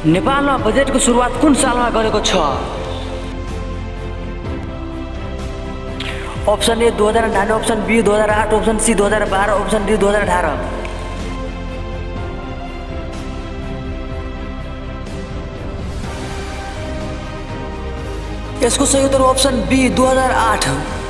नेपालमा बजेटको सुरुवात कुन सालमा गरेको छ? Option A 2098, option B 2008, option C 2012, option D 2018। यसको सही उत्तर अप्सन बी 2008।